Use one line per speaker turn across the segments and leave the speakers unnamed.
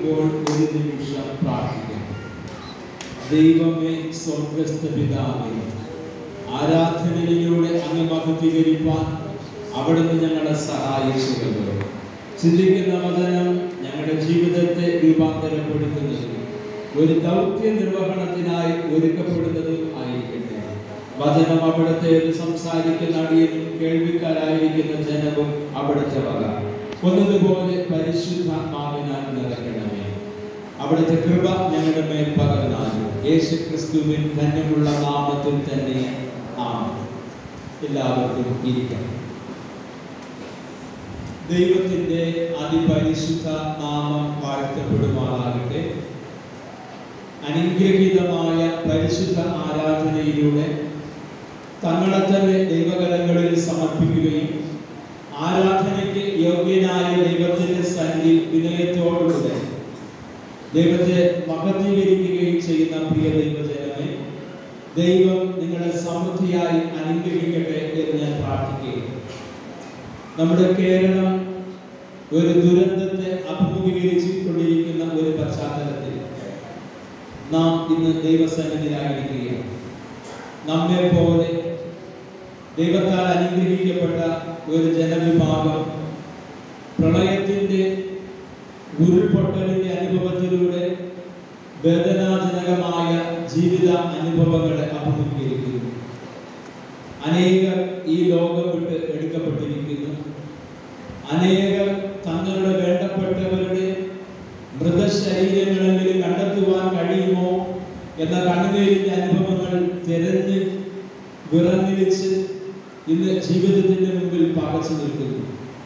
ഇപ്പോൾ ഒരു നിമിഷം പ്രാർത്ഥിക്കാം. ദൈവമേ, സ്വർഗ്ഗസ്ഥ പിതാവേ, ആരാധനയിലൂടെ അങ്ങ് മഹത്വീകരിപ്പാൻ അവിടുന്ന് ഞങ്ങളെ സഹായിച്ചുവല്ലോ. ചിന്തിക്കുന്ന വചനം ഞങ്ങളുടെ ജീവിതത്തെ രൂപാന്തരപ്പെടുത്തുന്നതും ഒരു ദൗത്യ നിർവഹണത്തിനായി ഒരുക്കപ്പെടുന്നതും ആയിരിക്കട്ടെ. വചനം അവിടുത്തെ സംസാരിക്കുന്ന അടിയനും കേൾവിക്കാരായിരിക്കുന്ന ജനവും അവിടുത്തെ വക ഒന്നതുപോലെ പരിശുദ്ധാത്മാവിനാൽ നിറയ്ക്കണമേ. അവിടുത്തെ കൃപ ഞങ്ങളുടെ മേൽ പകർന്നാലും യേശു ക്രിസ്തുവിൻ ധന്യമുള്ള നാമത്തിൽ തന്നെ ആമേൻ. എല്ലാവർക്കും ഇരിക്കാം. ദൈവത്തിന്റെ അതിപരിശുദ്ധ നാമം വാഴ്ത്തപ്പെടുമാറാകട്ടെ. അനുഗ്രഹീതമായ പരിശുദ്ധ ആരാധനയിലൂടെ തങ്ങളെ തന്നെ ദൈവകരങ്ങളിൽ സമർപ്പിക്കുകയും ആരാധനയ്ക്ക് യോഗ്യനായ ദൈവത്തിന്റെ സന്നിധിയിൽ വിനയത്തോടുകൂടെ ദൈവത്തെ മഹത്വീകരിക്കുകയും ചെയ്യുന്ന പ്രിയ ദൈവജനമേ, ദൈവം നിങ്ങളെ സമൃദ്ധിയായി അനുഗ്രഹിക്കട്ടെ എന്ന് ഞാൻ പ്രാർത്ഥിക്കുകയും. നമ്മുടെ കേരളം ഒരു ദുരന്തത്തെ അഭിമുഖീകരിച്ചുകൊണ്ടിരിക്കുന്ന ഒരു പശ്ചാത്തലത്തിൽ നാം ഇന്ന് ദൈവസന്നിധിയിലായിരിക്കുകയാണ്. നമ്മെ പോലെ ദൈവത്താൽ അനുഗ്രഹിക്കപ്പെട്ട ഒരു ജനവിഭാഗം പ്രളയത്തിന്റെ ഉരുൾപൊട്ടലിന്റെ അനുഭവത്തിലൂടെ വേദനാജനകമായ ജീവിത അനുഭവങ്ങളെ അഭിമുഖീകരിക്കുന്നു. അനേകർ ഈ ലോകം വിട്ട് എടുക്കപ്പെട്ടിരിക്കുന്നു. അനേകർ തങ്ങളുടെ വേണ്ടപ്പെട്ടവരുടെ മൃതശരീരങ്ങളെങ്കിലും കണ്ടെത്തുവാൻ കഴിയുമോ എന്ന കണ്ണുനീരിന്റെ അനുഭവങ്ങൾ തിരഞ്ഞ് വിറങ്ങിലിച്ച് ഇന്ന് ജീവിതത്തിന്റെ മുമ്പിൽ പകച്ചു നിൽക്കുന്നു.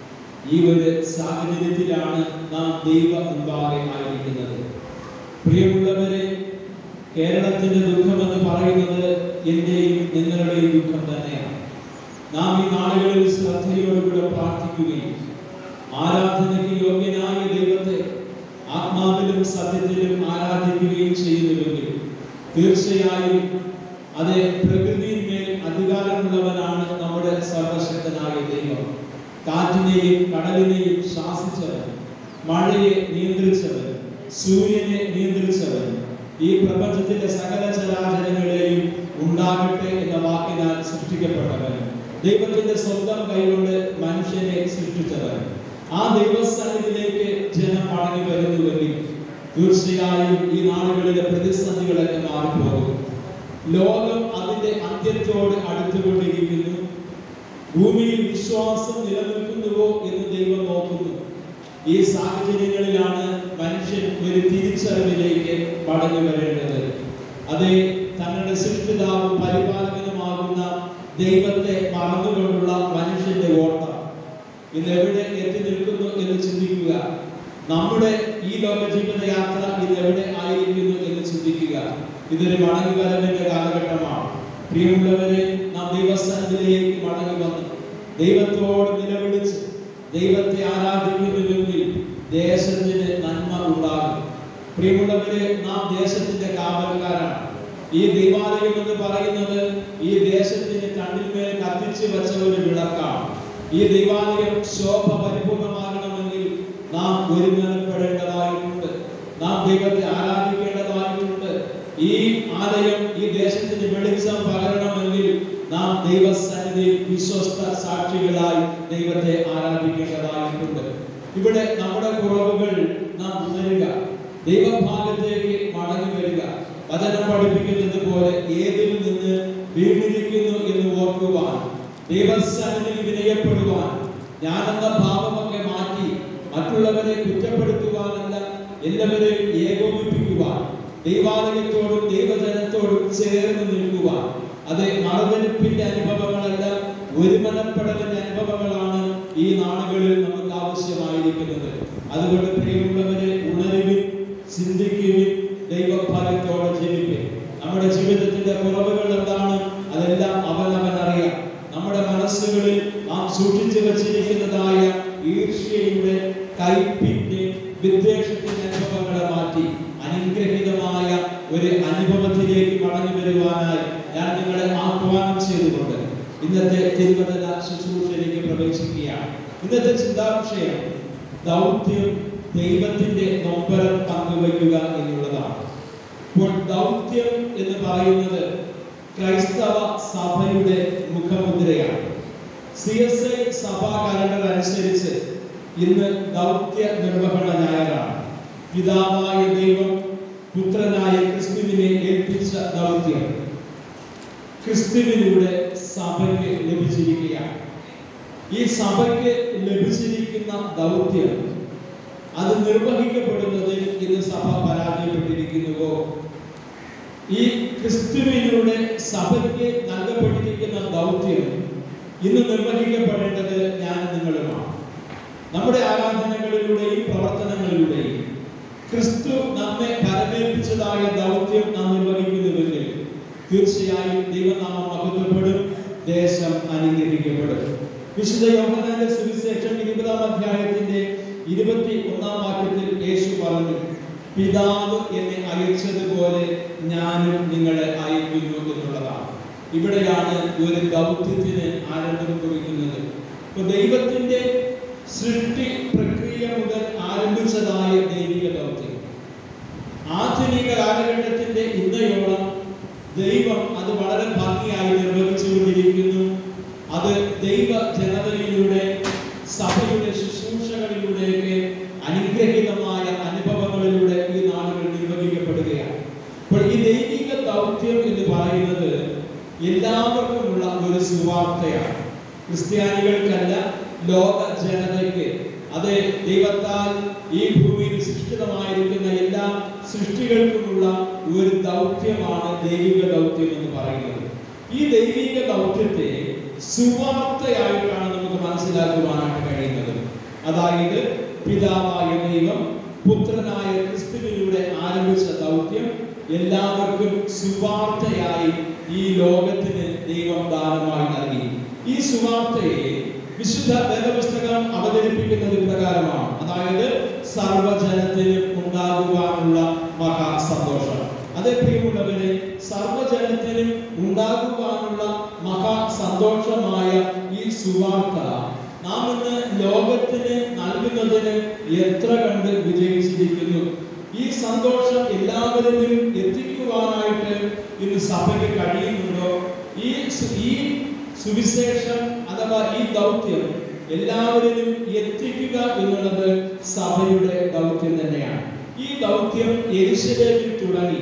ഈ ഒരു സാഹചര്യത്തിലാണ് നാം ദൈവ മുൻപാകെ ആയിരിക്കുന്നത്. പ്രിയമുള്ളവരെ, കേരളത്തിന്റെ ദുഃഖമെന്ന് പറയുന്നത് എന്റെയും നിങ്ങളുടെയും ദുഃഖം തന്നെയാണ്. നാം ഈ നാളുകളിൽ ശ്രദ്ധയോടുകൂടെ പ്രാർത്ഥിക്കുകയും ആരാധനയ്ക്ക് യോഗ്യനായ ദൈവത്തെ ആത്മാവിലും സത്യത്തിലും ആരാധിക്കുകയും ചെയ്യുന്നുവെങ്കിൽ തീർച്ചയായും അത് പ്രകൃതിയിന്മേൽ അധികാരമുള്ളവനാണ് നമ്മുടെ സർവശക്തനായ ദൈവം. കാറ്റിനെയും കടലിനെയും ശാസിച്ചവൻ, മഴയെ നിയന്ത്രിച്ചവൻ, സൂര്യനെ നിയന്ത്രിച്ചവൻ, ഈ പ്രപഞ്ചത്തിന്റെ സകല ചരാചരങ്ങളെയും ഉണ്ടാകട്ടെ എന്ന വാക്കിനാൽ സൃഷ്ടിക്കപ്പെട്ടവൻ, ദൈവത്തിന്റെ സ്വന്തം കൈകൊണ്ട് മനുഷ്യനെ സൃഷ്ടിച്ചവൻ, ആ ദൈവസന്നിധിയിലേക്ക് ജനം മടങ്ങി വരുന്നുവെങ്കിൽ തീർച്ചയായും ഈ നാളുകളിലെ പ്രതിസന്ധികളൊക്കെ മാറിപ്പോകും. ലോകം അതിന്റെ അന്ത്യത്തോട് അടുത്തുകൊണ്ടിരിക്കുന്നു. ഭൂമിയിൽ വിശ്വാസം നിലനിൽക്കുന്നുവോ എന്ന് ദൈവം നോക്കുന്നു. ഈ സാഹചര്യങ്ങളിലാണ് മനുഷ്യൻ ഒരു തിരിച്ചറിവിലേക്ക് മടങ്ങി വരേണ്ടത്. അത് തങ്ങളുടെ സൃഷ്ടിതാവും പരിപാലകനുമാകുന്ന ദൈവത്തെ മറന്നുകൊണ്ടുള്ള മനുഷ്യന്റെ ഓട്ടം ഇന്ന് എവിടെ എത്തി നിൽക്കുന്നു എന്ന് ചിന്തിക്കുക. നമ്മുടെ ഈ ലോക ജീവിതയാത്ര ഇന്ന് എവിടെ ആയിരിക്കുന്നു എന്ന് ചിന്തിക്കുക. ഇതൊരു മടങ്ങി വരവിന്റെ കാലഘട്ടമാണ്. പ്രിയമുള്ളവരെ, നാം ദൈവസന്നിധിയിലേക്ക് മടങ്ങി വന്ന് ദൈവത്തോട് നിലവിളിച്ച് ദൈവത്തെ ആരാധിക്കുന്നുവെങ്കിൽ ദേശത്തിന് നന്മ ഉണ്ടാകും. പ്രിയമുള്ളവരെ, നാം ദേശത്തിന്റെ കാവൽക്കാരാണ്. ഈ ദൈവാലയം എന്ന് പറയുന്നത് ഈ ദേശത്തിന് കണ്ണിന്മേൽ കത്തിച്ചു വെച്ച ഒരു വിളക്കാണ്. ഈ ദൈവാലയം ശോഭ പരിപൂർണമാകണമെങ്കിൽ നാം ഒരുങ്ങപ്പെടേണ്ടതായിട്ടുണ്ട്. നാം ദൈവത്തെ ആരാധിക്കേണ്ടതായിട്ടുണ്ട്. ഈ ആലയം ഈ ദേശത്തിന് വെളിച്ചം പകരണമെങ്കിൽ നാം ദൈവസന്നിധിയിൽ വിശ്വസ്ത സാക്ഷികളായി ദൈവത്തെ ആരാധിക്കേണ്ടതായിട്ടുണ്ട്. ഇവിടെ നമ്മുടെ കുറവുകൾ നാം ഉണരുക, ദൈവഭാഗത്തേക്ക് മടങ്ങി വരിക. വചനം പഠിപ്പിക്കുന്നത് പോലെ ഏതിൽ നിന്ന് വീണിരിക്കുന്നു എന്ന് ഓർക്കുവാൻ, ദൈവസന്നിധിയിൽ വിനയപ്പെടുവാൻ, ഞാനെന്ന ഭാവമൊക്കെ മാറ്റി മറ്റുള്ളവരെ കുറ്റപ്പെടുത്തുവാനല്ല, എല്ലാവരെയും ഏകോപിപ്പിക്കുവാൻ, ദൈവാലയത്തോടും ദൈവജനത്തോടും ചേർന്ന് നിൽക്കുവാൻ. അത് മറുതലിപ്പിന്റെ അനുഭവങ്ങളല്ല, ഒരുമനപ്പെടലിന്റെ അനുഭവങ്ങളാണ് ഈ നാളുകളിൽ നമുക്ക് ആവശ്യമായിരിക്കുന്നത്. അതുകൊണ്ട് പ്രിയമുള്ളവരെ, ഉണരുവിൻ, ചിന്തിക്കുവിൻ, ദൈവഭയത്തോടെ ജീവിപ്പിൻ. നമ്മുടെ ജീവിതത്തിന്റെ കുറവുകൾ എന്താണ്? അതെല്ലാം അവനവൻ അറിയാം. നമ്മുടെ മനസ്സുകളിൽ നാം സൂക്ഷിച്ചു വച്ചിരിക്കുന്നതായ ഈർഷ്യയുടെ, കയ്പിന്റെ, വിദ്വേഷത്തിന്റെ അനുഭവങ്ങളെ മാറ്റി അനുഗ്രഹീതമായ ഒരു അനുഭവത്തിലേക്ക് മടങ്ങി വരുവാനായി ഞാൻ നിങ്ങളെ ആഹ്വാനം ചെയ്തുകൊണ്ട് ഇന്നത്തെ തിരുവചന ശുശ്രൂഷയിലേക്ക് പ്രവേശിക്കുകയാണ്. ഇന്നത്തെ ചിന്താവിഷയം ദൗത്യം ദൈവത്തിന്റെ നൊമ്പരം പങ്കുവയ്ക്കുക എന്നുള്ളതാണ്. ഇപ്പോൾ ദൗത്യം എന്ന് പറയുന്നത് ക്രൈസ്തവ സഭയുടെ മുഖമുദ്രയാണ്. CSI സഭാ കലണ്ടർ അനുസരിച്ച് ഇന്ന് ദൗത്യ നിർവഹണ ഞായറാണ്. പിതാവായ ദൈവം പുത്രനായ ക്രിസ്തുവിനെ ഏൽപ്പിച്ച ദൗത്യം ക്രിസ്തുവിലൂടെ സഭയ്ക്ക് ലഭിച്ചിരിക്കുകയാണ്. ഈ സഭയ്ക്ക് ലഭിച്ചിരിക്കുന്ന ദൗത്യം അത് നിർവഹിക്കപ്പെടുന്നതിൽ ഇന്ന് സഭ പരാജയപ്പെട്ടിരിക്കുന്നുവോ? ഈ ക്രിസ്തുവിലൂടെ സഭയ്ക്ക് നൽകപ്പെട്ടിരിക്കുന്ന ദൗത്യം ഇന്ന് നിർവഹിക്കപ്പെടേണ്ടത് ഞാൻ നിങ്ങളുമാണ്. നമ്മുടെ ആരാധനകളിലൂടെയും പ്രവർത്തനങ്ങളിലൂടെയും ക്രിസ്തു നമ്മെ പരമേൽപ്പിച്ചതായ ദൗത്യം നാം നിർവഹിക്കുന്നുവെങ്കിൽ തീർച്ചയായും ദൈവനാമം മഹത്വപ്പെടും, ദേശം അനുഗ്രഹിക്കപ്പെടും. വിശുദ്ധ യോഹന്നാന്റെ സുവിശേഷം 20-ാം അധ്യായത്തിന്റെ 21-ാം വാക്യത്തിൽ യേശു പറഞ്ഞു, പിതാവ് എന്നെ അയച്ചതുപോലെ ഞാനും നിങ്ങളെ അയക്കുന്നു എന്നുള്ളതാണ്. ഇവിടെയാണ് ഒരു ദൗത്യത്തിന് ആരംഭം കുറിക്കുന്നത്. ഇപ്പൊ ദൈവത്തിന്റെ സൃഷ്ടി പ്രക്രിയ മുതൽ ആരംഭിച്ചതായ ദൈവിക ദൗത്യം ആധുനിക കാലഘട്ടത്തിന്റെ ഇന്നയോളം ദൈവം അത് വളരെ ഭംഗിയായി നിർവഹിച്ചുകൊണ്ടിരിക്കുന്നു. അത് ദൈവ ജനതയിലൂടെ സഭയുടെ ശുശ്രൂഷകളിലൂടെയൊക്കെ അനുഗ്രഹീതമായ അനുഭവങ്ങളിലൂടെ ഈ നാളുകൾ നിർവഹിക്കപ്പെടുകയാണ്. അപ്പോൾ ഈ ദൈവിക ദൗത്യം എന്ന് പറയുന്നത് എല്ലാവർക്കുമുള്ള ഒരു സുവാർത്തയാണ്. ക്രിസ്ത്യാനികൾക്കല്ല, ലോക ജനതയ്ക്ക്, അതെ ദൈവത്താൽ ഈ ഭൂമിയിൽ സൃഷ്ടിതമായിരിക്കുന്ന എല്ലാ സൃഷ്ടികൾക്കുമുള്ള ഒരു ദൗത്യമാണ് ദൈവിക ദൗത്യം എന്ന് പറയുന്നത്. ഈ ദൈവിക ദൗത്യത്തെ സുവാർത്തയായിട്ടാണ് നമുക്ക് മനസ്സിലാക്കുവാനായിട്ട് കഴിയുന്നത്. അതായത് പിതാവായ ദൈവം പുത്രനായ ക്രിസ്തുവിലൂടെ ആരംഭിച്ച ദൗത്യം എല്ലാവർക്കും സുവാർത്തയായി ഈ ലോകത്തിന് ദൈവം ദാനമായി നൽകി. ഈ സുവാർത്തയെ വിശുദ്ധ വേദപുസ്തകം അവതരിപ്പിക്കുന്നത് പ്രകാരമാണ്. അതായത് സർവജനത്തിനും ഉണ്ടാകുവാനുള്ള മഹാസന്തോഷം. അതേ പ്രിയമുള്ളവരെ, സർവജനത്തിനും ഉണ്ടാകുവാനുള്ള മഹാസന്തോഷമായ ഈ സുവാർത്ത നാം ഇന്ന് ലോകത്തിന് നൽകുന്നതിന് എത്ര കണ്ട് വിജയിച്ചിരിക്കുന്നു. ഈ സന്തോഷം എല്ലാവരിലും എത്തിക്കുവാനായിട്ട് ഇന്ന് സഭയ്ക്ക് കഴിയുന്നുണ്ടോ? ഈ സുവിശേഷം അഥവാ ഈ ദൗത്യം എല്ലാവരിലും എത്തിക്കുക എന്നുള്ളത് സഭയുടെ ദൗത്യം തന്നെയാണ്. ഈ ദൗത്യം യെരൂശലേമിൽ തുടങ്ങി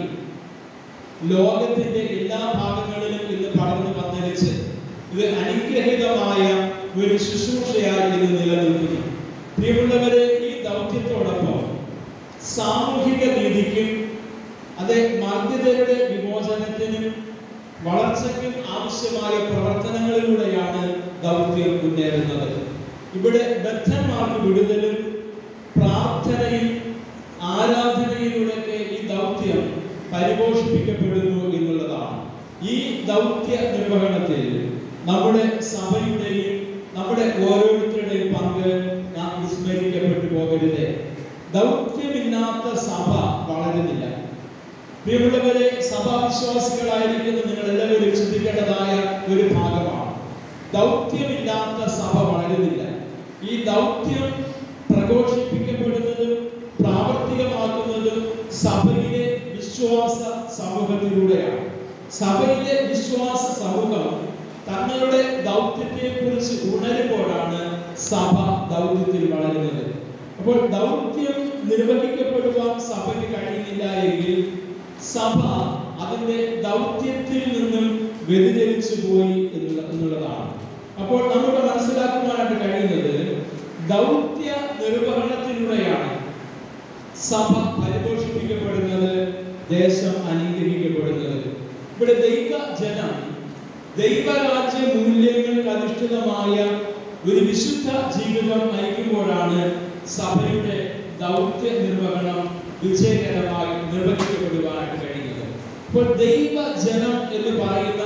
ലോകത്തിന്റെ എല്ലാ ഭാഗങ്ങളിലും ഇന്ന് പടർന്നു പന്തലിച്ച് ഇത് അനുഗ്രഹീതമായ ഒരു ശുശ്രൂഷയായി ഇന്ന് നിലനിൽക്കുന്നു. പ്രിയമുള്ളവരെ, ഈ ദൗത്യത്തോടൊപ്പം സാമൂഹിക നീതിക്കും അതെ മർദ്ദിതരുടെ വിമോചനത്തിനും വളർച്ചയ്ക്കും ആവശ്യമായ പ്രവർത്തനങ്ങളിലൂടെയാണ് ദൗത്യം മുന്നേറുന്നത്. ഇവിടെ ബദ്ധന്മാർക്ക് വിടുതലും പ്രാർത്ഥനയും ആരാധനയിലൂടെയൊക്കെ ഈ ദൗത്യം പരിപോഷിപ്പിക്കപ്പെടുന്നു എന്നുള്ളതാണ്. ഈ ദൗത്യ നിർവഹണത്തിൽ നമ്മുടെ സഭയുടെയും നമ്മുടെ ഓരോരുത്തരുടെയും പങ്ക് നാം വിസ്മരിക്കപ്പെട്ടു പോകരുത്. ദൗത്യമില്ലാത്ത സഭ വളരുന്നില്ല. പ്രിയമുള്ളവരെ, സഭാവിശ്വാസികളായിരിക്കുന്ന നിങ്ങൾ എല്ലാവരും ചിന്തിക്കേണ്ടതായ ഒരു ഭാഗമാണ്. ദൗത്യമില്ലാത്ത സഭ വളരുന്നില്ല. ഈ ദൗത്യം പ്രഘോഷിപ്പിക്കപ്പെടുന്നതും പ്രാവർത്തികമാക്കുന്നതും സഭയിലെ വിശ്വാസ സമൂഹത്തിലൂടെയാണ്. സഭയിലെ വിശ്വാസ സമൂഹം തങ്ങളുടെ ദൗത്യത്തെ കുറിച്ച് ഉണരുമ്പോഴാണ് സഭ ദൗത്യത്തിൽ വളരുന്നത്. അപ്പോൾ ദൗത്യം നിർവഹിക്കപ്പെടുവാൻ സഭയ്ക്ക് കഴിയുന്നില്ല എങ്കിൽ സഭ അതിന്റെ ദൗത്യത്തിൽ നിന്നും വ്യതിചലിച്ചു പോയി എന്നുള്ളതാണ്. അപ്പോൾ നമുക്ക് മനസ്സിലാക്കുവാനായിട്ട് കഴിയുന്നത് ദൗത്യ നിർവഹണത്തിലൂടെയാണ് സഭ പരിപോഷിപ്പിക്കപ്പെടുന്നത്, ദേശം അനുഗ്രഹിക്കപ്പെടുന്നത്. ഇവിടെ ദൈവജനം ദൈവരാജ്യ മൂല്യങ്ങൾക്ക് അധിഷ്ഠിതമായ ഒരു വിശുദ്ധ ജീവിതം നയിക്കുമ്പോഴാണ് സഭയുടെ ദൗത്യ നിർവഹണം വിജയകരമായി നിർവഹിക്കപ്പെടുവാനായിട്ട് കഴിയുന്നത്. ഇപ്പോൾ ദൈവജനം എന്ന് പറയുന്ന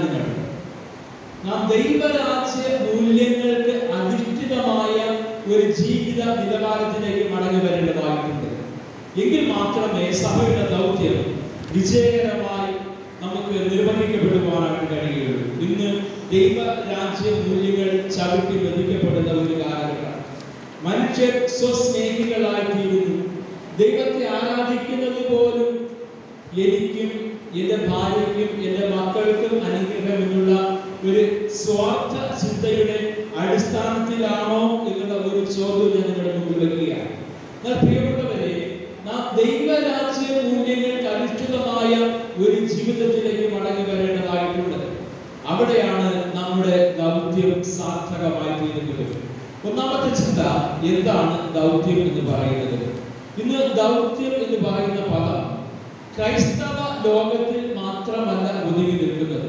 നാം ദൈവരാജ്യ മൂല്യങ്ങൾക്ക് അധിഷ്ഠിതമായ ഒരു ജീവിത നിലവാരത്തിലേക്ക് മടങ്ങി വരേണ്ടതായിട്ടുണ്ട്. എങ്കിൽ മാത്രമേ സഭയുടെ ദൗത്യം വിജയകരമായി നമുക്ക് നിർവഹിക്കപ്പെടുവാനായിട്ട് കഴിയുകയുള്ളൂ. ഇന്ന് ദൈവരാജ്യ മൂല്യങ്ങൾ ചവിട്ടി വധിക്കപ്പെടുന്ന ഒരു കാലഘട്ടം. മനുഷ്യർ സ്വസ്നേഹികളായി തീരുന്നു. ദൈവത്തെ ആരാധിക്കുന്നത് പോലും എനിക്കും എൻ്റെ ഭാര്യയ്ക്കും എൻ്റെ മക്കൾക്കും അനുഗ്രഹമെന്നുള്ള ഒരു സ്വാർത്ഥ ചിന്തയുടെ അടിസ്ഥാനത്തിലാണോ എന്നുള്ള ഒരു ചോദ്യം ഞാൻ നിങ്ങളുടെ മുമ്പിൽ വരികയാണ്. എന്നാൽ പ്രിയപ്പെട്ടവരെ, നാം ദൈവരാജ്യ മൂല്യങ്ങൾക്ക് അധിഷ്ഠിതമായ ഒരു ജീവിതത്തിലേക്ക് മടങ്ങി വരേണ്ടതായിട്ടുണ്ട്. അവിടെയാണ് നമ്മുടെ ദൗത്യം സാർത്ഥകമായി തീരുന്നത്. ഒന്നാമത്തെ ചിന്ത, എന്താണ് ദൗത്യം എന്ന് പറയുന്നത്? ഇന്ന് ദൗത്യം എന്ന് പറയുന്ന പദം ക്രൈസ്തവ ലോകത്തിൽ മാത്രമല്ല ഒതുങ്ങി നിൽക്കുന്നത്.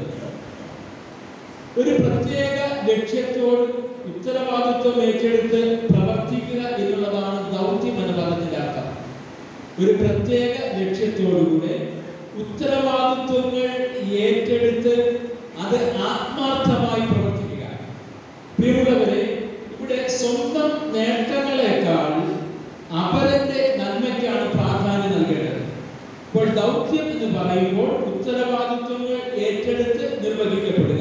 ഒരു പ്രത്യേക ലക്ഷ്യത്തോട് ഉത്തരവാദിത്വം ഏറ്റെടുത്ത് പ്രവർത്തിക്കുക എന്നുള്ളതാണ് ദൗത്യം എന്ന പദത്തിന്റെ അർത്ഥം. ഒരു പ്രത്യേക ലക്ഷ്യത്തോടുകൂടെ ഉത്തരവാദിത്വങ്ങൾ ഏറ്റെടുത്ത് അത് ആത്മാർത്ഥമായി പ്രവർത്തിക്കുക. പ്രിയമുള്ളവരെ, ഇവിടെ സ്വന്തം നേട്ടങ്ങളെക്കാൾ അവരുടെ നന്മയ്ക്കാണ് പ്രാധാന്യം നൽകേണ്ടത്. ഇപ്പോൾ ദൗത്യം എന്ന് പറയുമ്പോൾ ഉത്തരവാദിത്വങ്ങൾ ഏറ്റെടുത്ത് നിർവഹിക്കപ്പെടുക.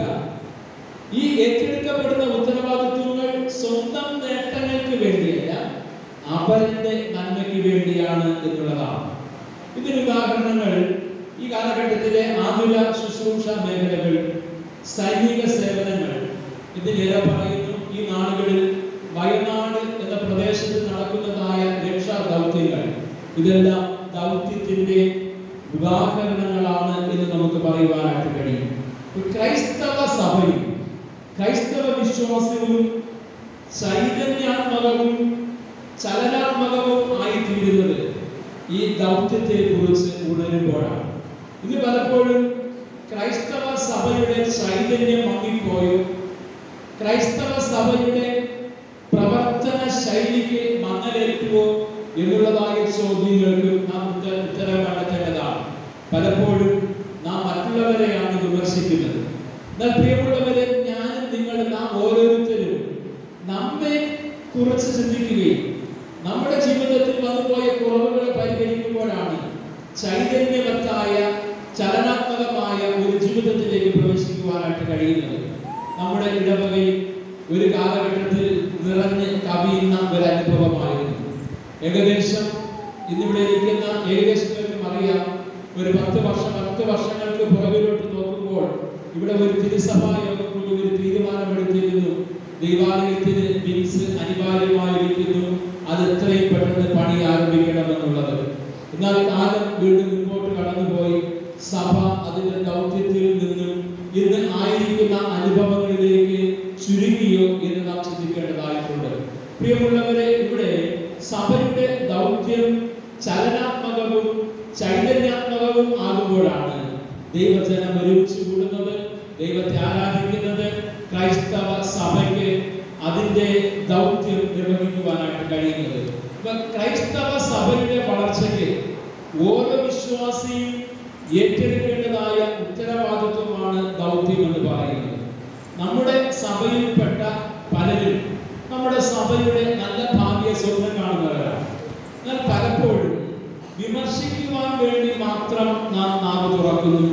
ഈ ഏറ്റെടുക്കപ്പെടുന്ന ഉത്തരവാദിത്വങ്ങൾ സ്വന്തം നേട്ടങ്ങൾക്ക് വേണ്ടിയല്ല, അവരുടെ നന്മയ്ക്ക് വേണ്ടിയാണ് എന്നുള്ളതാണ്. ഇതിന് ഉദാഹരണങ്ങൾ ഈ കാലഘട്ടത്തിലെ ആതുര ശുശ്രൂഷ മേഖലകൾ, സൈനിക സേവനങ്ങൾ, ഇതിലേറെ പറയുന്നു ഈ നാളുകളിൽ വയനാട് എന്ന പ്രദേശത്ത് നടക്കുന്നതായ രക്ഷാ ദൗത്യങ്ങൾ. ഇതെല്ലാം ദൗത്യത്തിന്റെ ഉദാഹരണങ്ങളാണ് എന്ന് നമുക്ക് പറയുവാനായിട്ട് കഴിയും. ക്രൈസ്തവ സഭയും ക്രൈസ്തവ വിശ്വാസവും ചൈതന്യാത്മകവും ചലനാത്മകവും ആയിത്തീരുന്നത് ഈ ദൗത്യത്തെ കുറിച്ച് ഉണരുമ്പോഴാണ്. ഇത് പലപ്പോഴും ക്രൈസ്തവ സഭയുടെ ചൈതന്യം മങ്ങിപ്പോയോ, ക്രൈസ്തവ സഭയുടെ പ്രവർത്തന ശൈലിക്ക് മങ്ങലേറ്റുവോ എന്നുള്ളതായ ചോദ്യങ്ങൾക്ക് നാം ഉത്തരം കണ്ടെത്തേണ്ടതാണ്. പലപ്പോഴും നാം മറ്റുള്ളവരെയാണ് വിമർശിക്കുന്നത്. എന്നാൽ പ്രിയമുള്ളവരെ, ഞാനും നിങ്ങളും നാം ഓരോരുത്തരും നമ്മെ കുറിച്ച് ചിന്തിക്കുകയും നമ്മുടെ ജീവിതത്തിൽ വന്നുപോയ കുറവുകളെ പരിഹരിക്കുമ്പോഴാണ് ചൈതന്യവത്തായ ചലനാത്മകമായ ഒരു ജീവിതത്തിലേക്ക് പ്രവേശിക്കുവാനായിട്ട് കഴിയുന്നത്. നമ്മുടെ ഇടവകയിൽ ഒരു കാലഘട്ടത്തിൽ നിറഞ്ഞ് കവിയുന്ന ഒരു അനുഭവമായിരുന്നു. ഏകദേശം ഇന്നിവിടെ ഇരിക്കുന്ന ഏകദേശം അറിയാം, ഒരു 10 വർഷങ്ങൾക്ക് പുറകിലോട്ട് നോക്കുമ്പോൾ ഇവിടെ ഒരു തിരുസഭാ യോഗം കൂടി ഒരു തീരുമാനമെടുത്തിരുന്നു. ദൈവാലയത്തിന് ബിൽസ് അനിവാര്യമായിരിക്കുന്നു, അത് എത്രയും പെട്ടെന്ന് പണി ആരംഭിക്കണമെന്നുള്ളത്. എന്നാൽ കാലം വീണ്ടും മുമ്പോട്ട് കടന്നുപോയി. സഭ അതിന്റെ ദൗത്യത്തിൽ നിന്നും ഇന്ന് ആയിരിക്കുന്ന അനുഭവങ്ങളിലേക്ക് ചുരുങ്ങിയോ എന്ന് നാം ചിന്തിക്കേണ്ടതായിട്ടുണ്ട്. പ്രിയമുള്ളവരെ, ഇവിടെ സഭയുടെ ദൗത്യം ചലനാത്മകവും ചൈതന്യാത്മകവും ആകുമ്പോഴാണ് ദൈവജനം ഒരുമിച്ച് കൂടുന്നത്, ദൈവത്തെ ആരാധിക്കുന്നത്. ക്രൈസ്തവ സഭയ്ക്ക് അതിന്റെ ദൗത്യം നിർവഹിക്കുവാനായിട്ട് കഴിയുന്നത്. ക്രൈസ്തവ സഭയുടെ വളർച്ചയ്ക്ക് ഓരോ വിശ്വാസിയും ഏറ്റെടുക്കേണ്ടതായ ഉത്തരവാദിത്വമാണ് ദൗത്യം എന്ന് പറയുന്നത്. നമ്മുടെ സഭയിൽപ്പെട്ട പലരും നമ്മുടെ സഭയുടെ നല്ല ഭാഗ്യ സ്വപ്നം കാണുന്നവരാണ്. എന്നാൽ പലപ്പോഴും വിമർശിക്കുവാൻ വേണ്ടി മാത്രം നാം നാവ് തുറക്കുന്നു.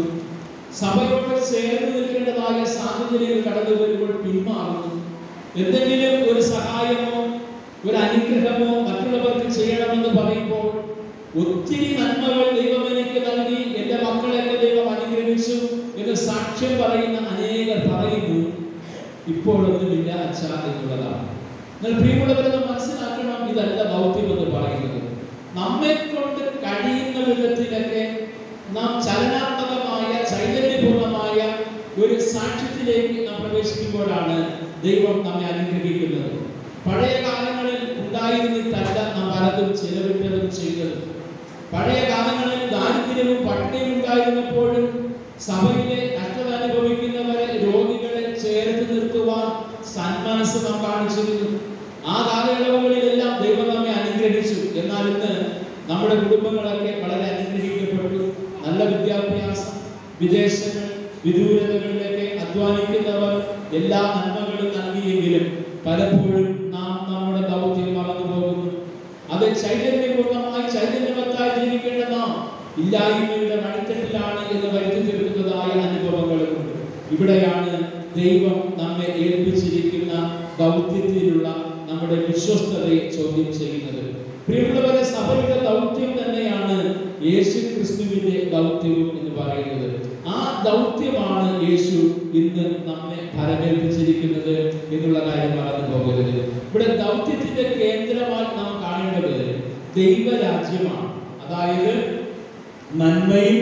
സഭയോട് ചേർന്ന് നിൽക്കേണ്ടതായ സാഹചര്യങ്ങൾ കടന്നു വരുമ്പോൾ പിന്മാറുന്നു. എന്തെങ്കിലും ഒരു സഹായമോ ഒരു അനുഗ്രഹമോ മറ്റുള്ളവർക്ക് ചെയ്യണമെന്ന് പറയുമ്പോൾ ഒത്തിരി നന്മകൾ ദൈവം എനിക്ക് നൽകി, എൻ്റെ മക്കളെയൊക്കെ ദൈവം അനുഗ്രഹിച്ചു എന്ന് സാക്ഷ്യം പറയുന്ന അനേകർ പറയുന്നു, ഇപ്പോഴൊന്നുമില്ല അച്ഛാ എന്നുള്ളതാണ്. എന്നാൽ പ്രിയമുള്ളവരെ, മനസ്സിലാക്കണം, ഇതല്ല ദൗത്യം എന്ന് പറയുന്നത്. നമ്മെ കൊണ്ട് കഴിയുന്ന വിധത്തിലൊക്കെ നാം ചലനാത്മകമായ ചൈതന്യപൂർണമായ ഒരു സാക്ഷ്യത്തിലേക്ക് നാം പ്രവേശിക്കുമ്പോഴാണ് ദൈവം നമ്മെ അനുഗ്രഹിക്കുന്നത്. പഴയ കാലങ്ങളിൽ ഉണ്ടായിരുന്നിട്ടല്ല നാം പലതും ചിലവിട്ടതും ചെയ്തത്. പഴയ കാലങ്ങളിൽ ദാരിദ്ര്യവും പട്ടിണിയും ഉണ്ടായിരുന്നപ്പോഴും സഭയിലെ കഷ്ടത അനുഭവിക്കുന്നവരെ, രോഗികളെ ചേർത്ത് നിർത്തുവാൻ സന്മനസ് നാം കാണിച്ചിരുന്നു. ആ കാലയളവുകളിലെല്ലാം ദൈവം നമ്മെ അനുഗ്രഹിച്ചു. എന്നാൽ ഇന്ന് നമ്മുടെ കുടുംബങ്ങളൊക്കെ വളരെ അനുഗ്രഹിക്കപ്പെട്ടു. നല്ല വിദ്യാഭ്യാസം, വിദേശങ്ങൾ, വിദൂരതകളിലൊക്കെ അധ്വാനിക്കുന്നവർ എല്ലാ നന്മകളും നൽകിയെങ്കിലും പലപ്പോഴും നാം നമ്മുടെ ദൗത്യം മറന്നു പോകുന്നു. അത് ചൈതന്യപൂർണ്ണമായി ചൈതന്യവത്തായി ജീവിക്കേണ്ട നാം ഇല്ലായ്മയുടെ മടിത്തട്ടിലാണ് എന്ന് വരുത്തി തീർക്കുന്നതായ അനുഭവങ്ങളുമുണ്ട്. ഇവിടെയാണ് ദൈവം നമ്മെ ഏൽപ്പിച്ചിരിക്കുന്ന ദൗത്യത്തിലുള്ള നമ്മുടെ വിശ്വസ്തതയെ ചോദ്യം ചെയ്യുന്നത്. പ്രിയമുള്ളവരെ, സഭയുടെ ദൗത്യം തന്നെയാണ് യേശു ക്രിസ്തുവിന്റെ ദൗത്യവും എന്ന് പറയുന്നത്. ആ ദൗത്യമാണ് യേശു ഇന്ന് നമ്മെ ഫലമേൽപ്പിച്ചിരിക്കുന്നത് എന്നുള്ള കാര്യം മറന്നു പോകരുത്. ഇവിടെ ദൗത്യത്തിന്റെ കേന്ദ്രമായി നാം കാണേണ്ടത് ദൈവരാജ്യമാണ്. അതായത് നന്മയും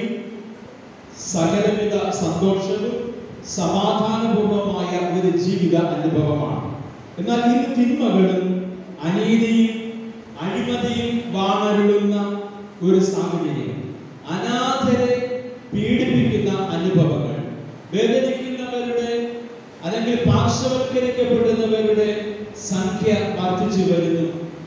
സകലവിധ സന്തോഷവും സമാധാനപൂർവമായ ഒരു ജീവിത അനുഭവമാണ്. എന്നാൽ ഈ തിന്മകളും അനീതിയും അഴിമതിയും വാണരുളുന്ന ഒരു സാഹചര്യം, അനാഥരെ പീഡിപ്പിക്കുന്ന അനുഭവങ്ങൾ, വേദനിക്കുന്നവരുടെ അല്ലെങ്കിൽ പാർശ്വവൽക്കരിക്കപ്പെടുന്നവരുടെ സംഖ്യ വർദ്ധിച്ചു വരുന്നു.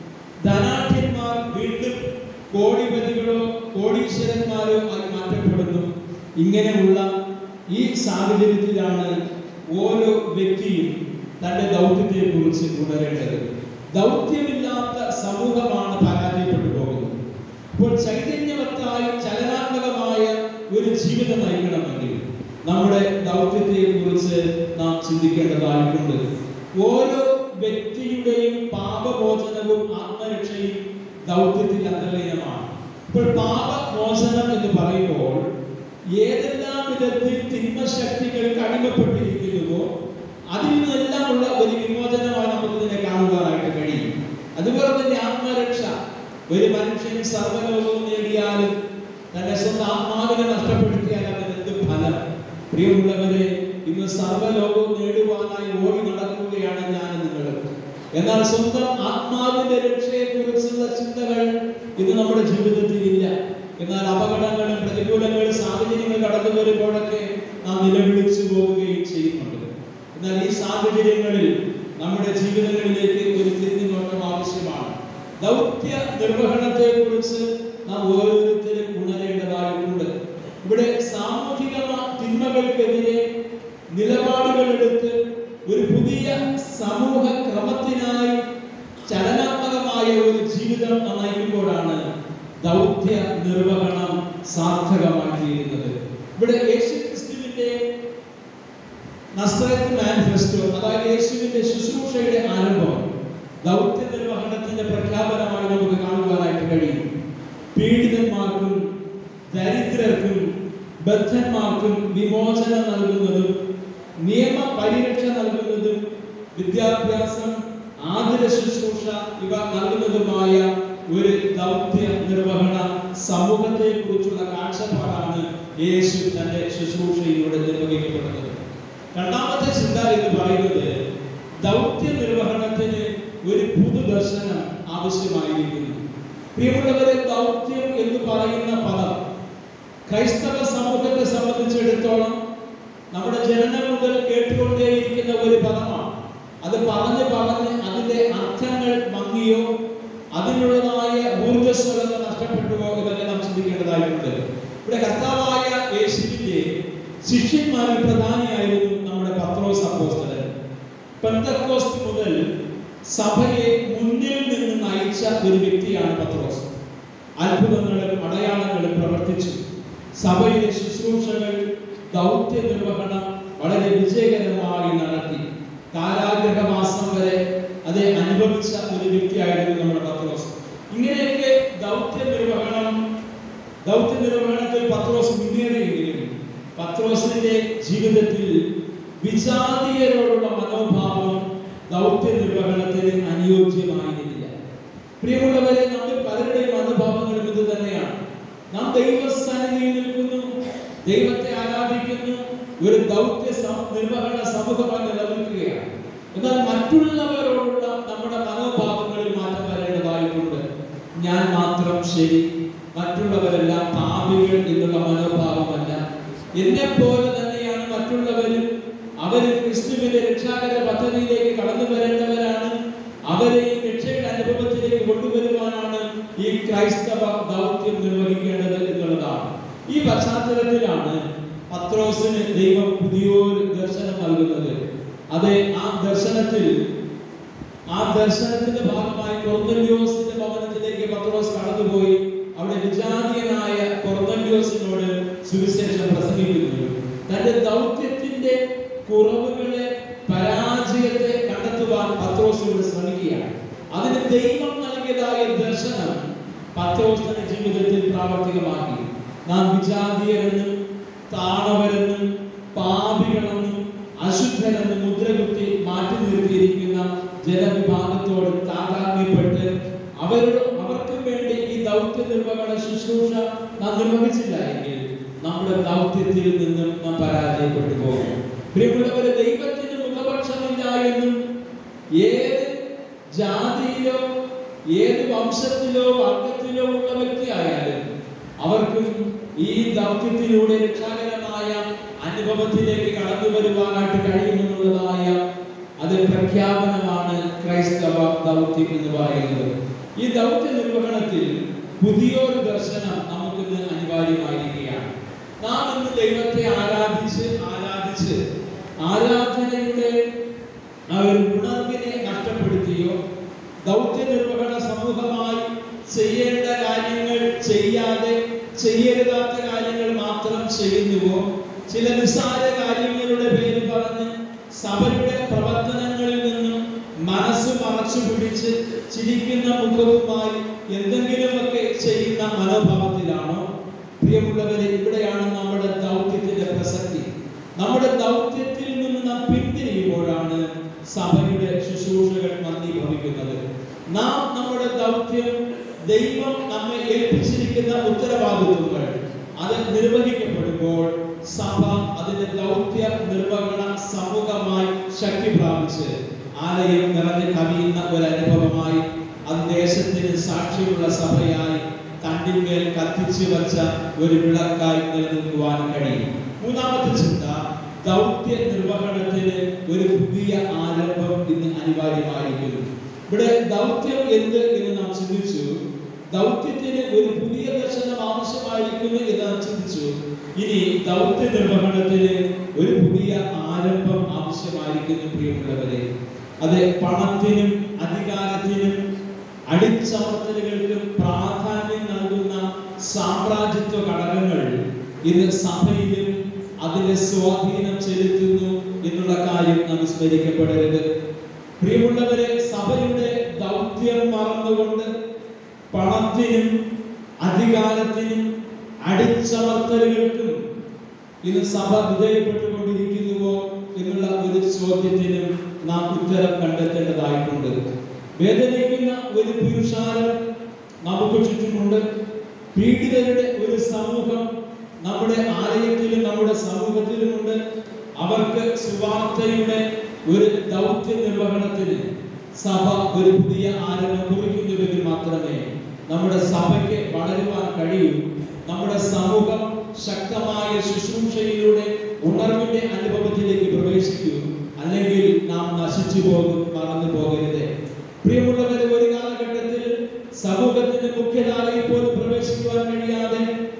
ധനാഢ്യന്മാർ വീണ്ടും കോടിപതികളോ കോടീശ്വരന്മാരോ ആയി മാറ്റപ്പെടുന്നു. ഇങ്ങനെയുള്ള ഈ സാഹചര്യത്തിലാണ് ഓരോ വ്യക്തിയും തന്റെ ദൗത്യത്തെ കുറിച്ച് ഉണരേണ്ടത്. ദൗത്യമില്ലാത്ത സമൂഹമാണ് പരാജയപ്പെട്ടു പോകുന്നത്. ഇപ്പോൾ ചൈതന്യവത്തായ ചലനാത്മകമായ ഒരു ജീവിതം നയിക്കണമെങ്കിൽ നമ്മുടെ ദൗത്യത്തെ കുറിച്ച് നാം ചിന്തിക്കേണ്ടതായിട്ടുണ്ട്. ഓരോ വ്യക്തിയുടെയും പാപമോചനവും ആത്മരക്ഷയും ദൗത്യത്തിൽ അന്തർലീനമാണ്. ഇപ്പോൾ പാപമോചനം എന്ന് പറയുമ്പോൾ ഏതെല്ലാം വിധത്തിൽ തിന്മശക്തികൾക്ക് അടിമപ്പെട്ടിരിക്കുന്നുവോ അതിൽ നിന്നെല്ലാമുള്ള ഒരു വിമോചനമായി നമുക്ക് ഇതിനെ കാണുവാനായിട്ട് കഴിയും. അതുപോലെ തന്നെ ആത്മരക്ഷ. ഒരു മനുഷ്യൻ സർവ്വലോകവും നേടിയാലും തന്റെ സ്വന്തം ആത്മാവിനെ നഷ്ടപ്പെടുത്തിയാൽ അവന് എന്ത് ഫലം? പ്രിയമുള്ളവരെ, ഇന്ന് സർവ്വലോകവും നേടുവാനായി ഓടി നടക്കുകയാണ് ഞാൻ നിങ്ങൾ. എന്നാൽ സ്വന്തം ആത്മാവിന്റെ രക്ഷയെ കുറിച്ചുള്ള ചിന്തകൾ ഇന്ന് നമ്മുടെ ജീവിതത്തിൽ ഇല്ല. എന്നാൽ അപകടങ്ങളും പ്രതികൂലങ്ങളും സാഹചര്യങ്ങൾ കടന്നു വരുമ്പോഴൊക്കെ നാം നിലവിളിച്ചു പോവുകയും ചെയ്യുന്നുണ്ട്. എന്നാൽ ഈ സാഹചര്യങ്ങളിൽ നമ്മുടെ ജീവിതങ്ങളിലേക്ക് ഒരു തിരിഞ്ഞുനോട്ടം ആവശ്യമാണ്. ദൗത്യ നിർവഹണത്തെ കുറിച്ച് നാം ഓരോരുത്തരും ഉണരേണ്ടതായിട്ടുണ്ട്. ഇവിടെ സാമൂഹിക തിന്മകൾക്കെതിരെ നിലപാടുകൾ എടുത്ത് ഒരു പുതിയ സമൂഹ ക്രമത്തിനായി ചലനാത്മകമായ ഒരു ജീവിതം നയിക്കുമ്പോഴാണ് ദൗത്യ നിർവഹണം സാർത്ഥകമായി തീരുന്നത്. ഇവിടെ യേശു ക്രിസ്തുവിന്റെ നസ്രത്ത് മാനിഫെസ്റ്റോ, അതായത് യേശുവിന്റെ ശുശ്രൂഷയുടെ ആരംഭം ദൗത്യ നിർവഹണത്തിന്റെ പ്രഖ്യാപനമായി നമുക്ക് കാണുവാനായിട്ട് കഴിയും. പീഡിതന്മാർക്കും ദരിദ്രർക്കും ബദ്ധന്മാർക്കും വിമോചനം നൽകുന്നതും നിയമ പരിരക്ഷ നൽകുന്നതും വിദ്യാഭ്യാസം, ആതുര ശുശ്രൂഷ ഇവ നൽകുന്നതുമായ ഒരു ദൗത്യ നിർവഹണ സമൂഹത്തെ കുറിച്ചുള്ള കാഴ്ചപ്പാടാണ് യേശു തന്റെ ശുശ്രൂഷയിലൂടെ നിർവഹിക്കപ്പെടുന്നത്. രണ്ടാമത്തെ ചിന്ത എന്ന് പറയുന്നത് ദൗത്യ നിർവഹണത്തിന് ഒരു പുതുദർശനം ആവശ്യമായിരിക്കുന്നു. പ്രിയമുള്ളവരെ, ദൗത്യം എന്ന് പറയുന്ന പദം ക്രൈസ്തവ സമൂഹത്തെ സംബന്ധിച്ചിടത്തോളം നമ്മുടെ ജനനം മുതൽ കേട്ടുകൊണ്ടേയിരിക്കുന്ന ഒരു പദമാണ്. അത് പറഞ്ഞ് അതിന്റെ അർത്ഥങ്ങൾ മങ്ങിയോ അതിനുള്ളതായ ഊർജ്ജസ്വലത നഷ്ടപ്പെട്ടുവോ എന്നൊക്കെ നാം ചിന്തിക്കേണ്ടതായിട്ടുണ്ട്. ഇവിടെ കർത്താവായ യേശുവിന്റെ ശിഷ്യന്മാരിൽ പ്രധാനിയായിരുന്നു നമ്മുടെ പത്രോസ് അപ്പോസ്തലൻ. പെന്തക്കോസ്ത് മുതൽ സഭയെ മുന്നിൽ നിന്ന് നയിച്ച ഒരു വ്യക്തിയാണ് പത്രോസ്. അത്ഭുതങ്ങളും അടയാളങ്ങളും പ്രവർത്തിച്ചു. സഭയിലെ ശുശ്രൂഷകൾ, ദൗത്യ നിർവഹണം വളരെ വിജയകരമായി നടത്തി. കാരാഗ്രഹവാസം വരെ അത് അനുഭവിച്ച ഒരു വ്യക്തിയായിരുന്നു നമ്മുടെ പത്രോസ്. ഇങ്ങനെയൊക്കെ ദൗത്യ നിർവഹണത്തിൽ പത്രോസ് മുന്നേറിയെങ്കിലും പത്രോസിന്റെ ജീവിതത്തിൽ വിജാതീയരോടുള്ള മനോഭാവം ദൗത്യ നിർവഹണത്തിന് അനുയോജ്യമായിരുന്നില്ല. പ്രിയമുള്ളവരെ, നമ്മൾ പലരുടെയും മനോഭാവങ്ങളും ഇത് തന്നെയാണ്. നാം ദൈവസന്നിധിയിൽ നിൽക്കുന്നു, ദൈവത്തെ ആരാധിക്കുന്നു, ഒരു ദൗത്യ നിർവഹണ സമൂഹമായി നിലനിൽക്കുകയാണ്. എന്നാൽ മറ്റുള്ളവരോടുള്ള നമ്മുടെ മനോഭാവങ്ങളിൽ മാറ്റം വരേണ്ടതായിട്ടുണ്ട്. ഞാൻ മാത്രം ശരി, മറ്റുള്ളവരെല്ലാം പാപികൾ എന്നുള്ള മനോഭാവമല്ല. എന്നെ പോലെ തന്നെയാണ് മറ്റുള്ളവരും. അവര് ക്രിസ്തുവിന്റെ രക്ഷാകര പദ്ധതിയിലേക്ക് കടന്നു വരേണ്ടവരാണ്. അവരെയും രക്ഷയുടെ അനുഭവത്തിലേക്ക് കൊണ്ടുവരുവാനാണ് ഈ ക്രൈസ്തവ ദൗത്യം നിർവഹിക്കേണ്ടത് എന്നുള്ളതാണ്. ഈ പശ്ചാത്തലത്തിലാണ് പത്രോസിന് ദൈവം പുതിയൊരു ദർശനം നൽകുന്നത്. അതെ, ആ ദർശനത്തിന്റെ ഭാഗമായി കൊർന്നല്യോസിന്റെ ഭവനത്തിലേക്ക് പത്രോസ് കടന്നുപോയി. അവിടെ വിജാതീയനായ കൊർന്നല്യോസിനോട് സുവിശേഷം പ്രസംഗിക്കുന്നു. തന്റെ ദൗത്യത്തിന്റെ കുറവുകളെ, പരാജയത്തെ കണ്ടെത്തുവാൻ പത്രോസിനോട് ശ്രമിക്കുകയാണ്. അതിന് ദൈവം നൽകിയതായ ദർശനം പ്രാവർത്തികമാക്കി. നാം വിജാതീയരെന്നും താണവരെന്നും പാപികളെന്നും അശുദ്ധരെന്നും മുദ്രകുത്തി മാറ്റി നിർത്തിയിരിക്കുന്ന ജനവിഭാഗത്തോട് താതാത്മ്യപ്പെട്ട് അവർക്കും വേണ്ടി ഈ ദൗത്യ നിർവഹണ ശുശ്രൂഷ നാം നിർവഹിച്ചില്ല എങ്കിൽ നമ്മുടെ ദൗത്യത്തിൽ നിന്നും നാം പരാജയപ്പെട്ടു പോകും. പ്രിയമുള്ളവരെ, ദൈവത്തിന് മുഖപക്ഷമില്ല എന്നും ഏത് ജാതിയിലോ ഏത് വംശത്തിലോ വർഗത്തിലോ ഉള്ള വ്യക്തിയായാലും അവർക്കും ഈ ദൗത്യത്തിലൂടെ രക്ഷാകരമായ അനുഭവത്തിലേക്ക് കടന്നു വരുവാനായിട്ട് കഴിയുമെന്നുള്ളതായ അത് പ്രഖ്യാപനമാണ് ക്രൈസ്തവ ദൗത്യം എന്ന് പറയുന്നത്. ഈ ദൗത്യ നിർവഹണത്തിൽ പുതിയൊരു ദർശനം നമുക്കിന്ന് അനിവാര്യമായിരിക്കുകയാണ്. നാം ഇന്ന് ദൈവത്തെ ആരാധിച്ച് ആരാധനയുടെ ആ ഒരു ഉണർവിനെ നഷ്ടപ്പെടുത്തിയോ, ദൗത്യ നിർവഹണ സമൂഹമായി ചെയ്യേണ്ട കാര്യങ്ങൾ ചെയ്യാതെ ചെയ്യരുതാത്ത കാര്യങ്ങൾ മാത്രം ചെയ്യുന്നുവോ, ചില നിസ്സാര കാര്യങ്ങളുടെ പേര് പറഞ്ഞ് സഭയുടെ പ്രവർത്തനങ്ങളിൽ നിന്നും മനസ്സ് മറച്ചു പിടിച്ച് ചിരിക്കുന്ന മുഖവുമായി എന്തെങ്കിലുമൊക്കെ ചെയ്യുന്ന മനോഭാവത്തിലാണോ? പ്രിയമുള്ളവരെ, ഇവിടെയാണ് നമ്മുടെ ദൗത്യത്തിന്റെ പ്രസക്തി. നമ്മുടെ ദൗത്യത്തിൽ നിന്ന് നാം പിന്തിരിയുമ്പോഴാണ് സഭയുടെ ശുശ്രൂഷകൾ മന്ദീഭവിക്കുന്നത്. നാം നമ്മുടെ ദൗത്യം, ദൈവം നമ്മെ ഏൽപ്പിച്ചിരിക്കുന്ന ഉത്തരവാദിത്വങ്ങൾ അത് നിർവഹിക്കപ്പെടുമ്പോൾ സഭ അതിന്റെ ദൗത്യ നിർവഹണ സമൂഹമായി ശക്തി പ്രാപിച്ച് ആലയം നിറഞ്ഞു കവിയുന്ന ഒരു അനുഭവമായി അത് ദേശത്തിന് സാക്ഷ്യമുള്ള സഭയായി തണ്ടിന്മേൽ കത്തിച്ചു വച്ച ഒരു വിളക്കായി നിലനിൽക്കുവാൻ കഴിയും. മൂന്നാമത്തെ ചിന്ത, ദൗത്യ നിർവഹണത്തിന് ഒരു പുതിയ ആരംഭം ഇന്ന് അനിവാര്യമായിരിക്കുന്നു. ഇവിടെ ദൗത്യം എന്ത് എന്ന് നാം ചിന്തിച്ചു. ദൗത്യത്തിന് ഒരു പുതിയ ദർശനം ആവശ്യമായിരിക്കുന്നു എന്ന് നാം ചിന്തിച്ചു. ഇനി ദൗത്യ നിർവഹണത്തിന് ഒരു പുതിയ ആരംഭം ആവശ്യമായിരിക്കുന്നു. പ്രിയമുള്ളവരെ, അത് പണത്തിനും അധികാരത്തിനും അടിച്ചമർത്തലുകൾക്കും പ്രാധാന്യം നൽകുന്ന സാമ്രാജ്യത്വ ഘടകങ്ങൾ ഇന്ന് സഭയിലും അതിന്റെ സ്വാധീനം ചെലുത്തുന്നു എന്നുള്ള കാര്യം നാം വിസ്മരിക്കപ്പെടരുത്. പ്രിയമുള്ളവരെ, സഭയുടെ ദൗത്യം മറന്നുകൊണ്ട് പണത്തിനും അധികാരത്തിനും അടിച്ചമർത്തലുകൾക്കും ഇന്ന് സഭ വിധേയപ്പെട്ടുകൊണ്ടിരിക്കുന്നുവോ എന്നുള്ള ഒരു ചോദ്യത്തിനും നാം ഉത്തരം കണ്ടെത്തേണ്ടതായിട്ടുണ്ട്. വേദനിക്കുന്ന ഒരു പുരുഷാരം നമുക്ക് ചുറ്റുമുണ്ട്. പീഡിതരുടെ ഒരു സമൂഹം നമ്മുടെ ആലയത്തിലും നമ്മുടെ സമൂഹത്തിലുമുണ്ട്. അവർക്ക് സുവാർത്തയുടെ ഒരു ദൗത്യ നിർവഹണത്തിന് സഭ ഒരു പുതിയ ആരംഭം കുറിക്കുന്നുവെങ്കിൽ മാത്രമേ നമ്മുടെ സഭയ്ക്ക് വളരുവാൻ കഴിയൂ. നമ്മുടെ സമൂഹം ശക്തമായ ശുശ്രൂഷയിലൂടെ ഉണർവിന്റെ അനുഭവത്തിലേക്ക് പ്രവേശിക്കൂ. അല്ലെങ്കിൽ നാം നശിച്ചു പോകും. മറന്നു പോകരുത്. പ്രിയമുള്ളവരെ, ഒരു കാലഘട്ടത്തിൽ സമൂഹത്തിന്റെ മുഖ്യധാരയിൽ പോലും പ്രവേശിക്കുവാൻ കഴിയാതെ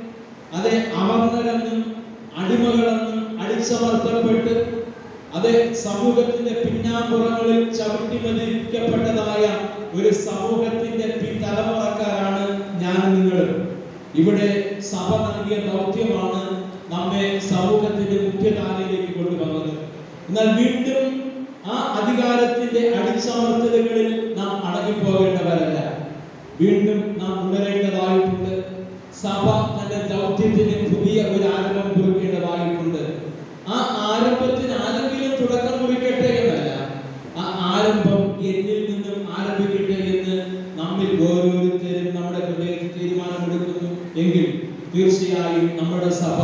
അതെ അവർണരെന്നും അടിമകളെന്നും അടിച്ചമർത്തപ്പെട്ട് അതെ സമൂഹത്തിന്റെ പിന്നാമ്പുറങ്ങളിൽ ചവിട്ടിമതിക്കപ്പെട്ടതായ ഒരു സമൂഹത്തിന്റെ തലമുറക്കാരാണ് ഞാൻ നിങ്ങളും. ഇവിടെ സഭ നൽകിയ ദൗത്യമാണ് നമ്മെ സമൂഹത്തിന്റെ മുഖ്യധാരയിലേക്ക് കൊണ്ടുവന്നത്. എന്നാൽ വീണ്ടും ആ അധികാരത്തിന്റെ അടിച്ചമർത്തലുകളിൽ നാം അടങ്ങിപ്പോകേണ്ടവരല്ല. വീണ്ടും നാം ഉണരേണ്ടതായിട്ടുണ്ട്. സഭ തന്റെ ദൗത്യത്തിന് പുതിയ ഒരു ആരംഭം കുറിക്കേണ്ടതായിട്ടുണ്ട്. ആ ആരംഭത്തിന് ആരെങ്കിലും തുടക്കം കുറിക്കട്ടെ എന്നല്ല, ആ ആരംഭം എന്നിൽ നിന്നും ആരംഭിക്കട്ടെ എന്ന് നമ്മിൽ ഓരോരുത്തരും നമ്മുടെ ഹൃദയത്തിൽ തീരുമാനമെടുക്കുന്നു എങ്കിൽ തീർച്ചയായും നമ്മുടെ സഭ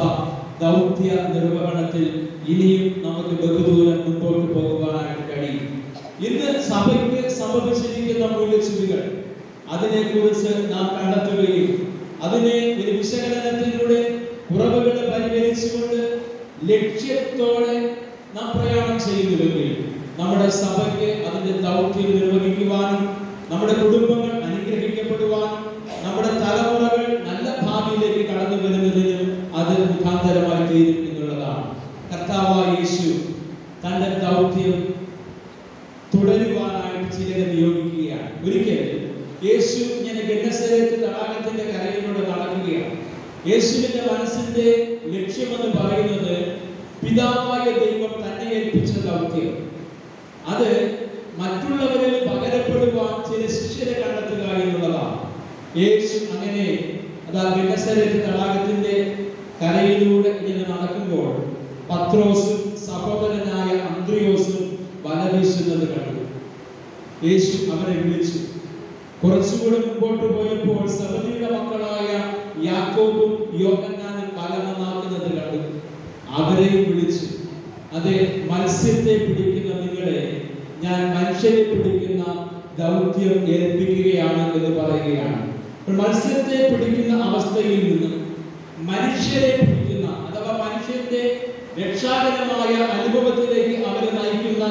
ദൗത്യ നിർവഹണത്തിൽ ഇനിയും നമുക്ക് ബഹുദൂരം മുമ്പോട്ട് പോകുവാനായിട്ട് കഴിയും. ഇന്ന് സഭയ്ക്ക് സംഭവിച്ചിരിക്കുന്ന മൂല്യച്യുതികൾ അതിനെക്കുറിച്ച് നാം കണ്ടെത്തുകയും അതിനെ ഒരു വിശകലനത്തിലൂടെ കുറവുകളെ പരിഹരിച്ചുകൊണ്ട് ലക്ഷ്യത്തോടെ നാം പ്രയാണം ചെയ്യുന്നുവെങ്കിൽ നമ്മുടെ സഭയ്ക്ക് അതിന്റെ ദൗത്യം നിർവഹിക്കുവാനും നമ്മുടെ കുടുംബങ്ങൾ അനുഗ്രഹിക്കപ്പെടുവാനും നമ്മുടെ തലമുറകൾ നല്ല ഭാവിയിലേക്ക് കടന്നു വരുന്നതിനും അത് മുഖാന്തരമായി തീരും എന്നുള്ളതാണ്. കർത്താവായ യേശു തന്റെ ദൗത്യം തുടരുവാനായിട്ട് ചിലരെ നിയോഗിക്കുകയാണ്. ഒരിക്കൽ യേശു ഇങ്ങനെ ഗന്നസരത്ത് തടാകത്തിന്റെ കരയിലൂടെ നടക്കുകയാണ്. യേശുവിന്റെ മനസ്സിന്റെ ലക്ഷ്യമെന്ന് പറയുന്നത് പിതാവായ ദൈവം തന്നെ ഏൽപ്പിച്ച ദൗത്യം അത് മറ്റുള്ളവരിൽ പകരപ്പെടുവാൻ ചില ശിഷ്യരെ കണ്ടെത്തുക എന്നുള്ളതാണ്. യേശു അങ്ങനെ അതാ ഗെന്നസരത്ത് തടാകത്തിന്റെ കരയിലൂടെ ഇങ്ങനെ നടക്കുമ്പോൾ പത്രോസും സഹോദരനായ അന്ത്രയോസും വല വീശുന്നത് കണ്ടു. യേശു അവരെ വിളിച്ചു. കുറച്ചുകൂടെ മുമ്പോട്ട് പോയപ്പോൾ സബദിയുടെ മക്കളായ യാക്കോബും യോഹന്നാനും വല നന്നാക്കുന്നത് കണ്ടു. അവരെയും വിളിച്ചു. അതെ, മത്സ്യത്തെ പിടിക്കുന്ന നിങ്ങളെ ഞാൻ മനുഷ്യരെ പിടിക്കുന്ന ദൗത്യം ഏൽപ്പിക്കുകയാണ് എന്ന് പറയുകയാണ്. മത്സ്യത്തെ പിടിക്കുന്ന അവസ്ഥയിൽ നിന്ന് മനുഷ്യരെ പിടിക്കുന്ന അഥവാ മനുഷ്യന്റെ രക്ഷാകരമായ അനുഭവത്തിലേക്ക് അവരെ നയിക്കുന്ന